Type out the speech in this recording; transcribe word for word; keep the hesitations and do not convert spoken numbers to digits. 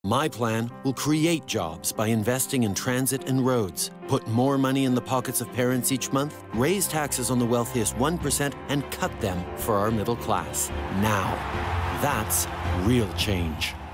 My plan will create jobs by investing in transit and roads, put more money in the pockets of parents each month, raise taxes on the wealthiest one percent, and cut them for our middle class. Now, that's real change.